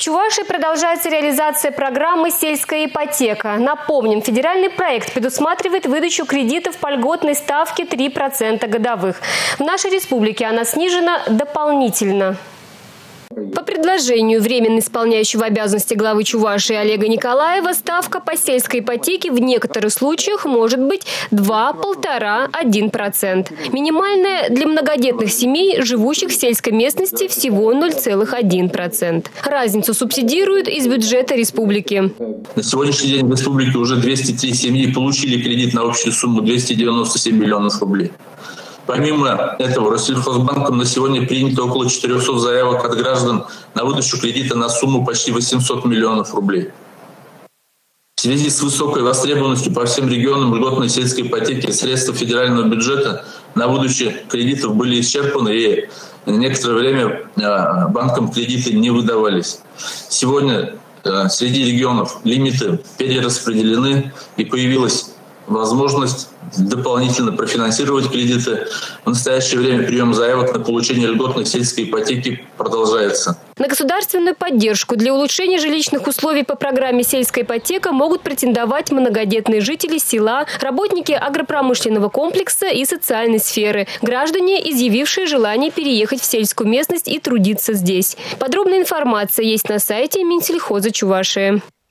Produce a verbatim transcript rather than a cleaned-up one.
Чувашии продолжается реализация программы «Сельская ипотека». Напомним, федеральный проект предусматривает выдачу кредитов по льготной ставке три процента годовых. В нашей республике она снижена дополнительно. По предложению временно исполняющего обязанности главы Чувашии Олега Николаева, ставка по сельской ипотеке в некоторых случаях может быть два, полтора, один процент. Минимальная для многодетных семей, живущих в сельской местности, всего ноль целых один десятых процента. Разницу субсидируют из бюджета республики. На сегодняшний день в республике уже двести три семьи получили кредит на общую сумму двести девяносто семь миллионов рублей. Помимо этого, Россельхозбанком на сегодня принято около четырёхсот заявок от граждан на выдачу кредита на сумму почти восемьсот миллионов рублей. В связи с высокой востребованностью по всем регионам льготной сельской ипотеки средства федерального бюджета на выдачу кредитов были исчерпаны, и некоторое время банкам кредиты не выдавались. Сегодня среди регионов лимиты перераспределены, и появилась возможность дополнительно профинансировать кредиты. В настоящее время прием заявок на получение льготной сельской ипотеки продолжается. На государственную поддержку для улучшения жилищных условий по программе «Сельская ипотека» могут претендовать многодетные жители села, работники агропромышленного комплекса и социальной сферы, граждане, изъявившие желание переехать в сельскую местность и трудиться здесь. Подробная информация есть на сайте Минсельхоза Чувашии.